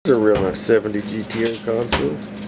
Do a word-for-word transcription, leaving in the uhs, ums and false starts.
It's a real nice seventy G T O Console.